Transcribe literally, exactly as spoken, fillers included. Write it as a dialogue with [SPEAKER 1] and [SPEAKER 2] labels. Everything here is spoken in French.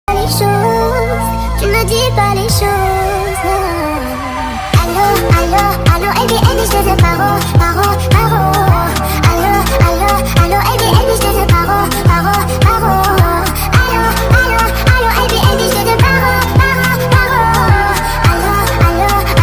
[SPEAKER 1] Les choses, tu ne dis pas les choses. Allô, allô, allô, et bien, et je te paro.